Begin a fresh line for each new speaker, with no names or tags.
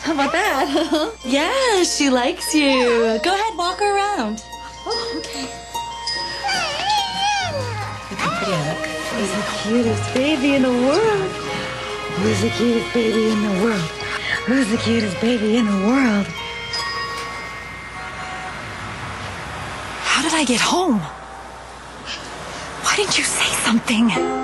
How about that?
Yeah, she likes you. Go ahead, walk her around.
Oh, okay.
Look.
Who's the cutest baby in the world? Who's the cutest baby in the world? Who's the cutest baby in the world? How did I get home? Why didn't you say something?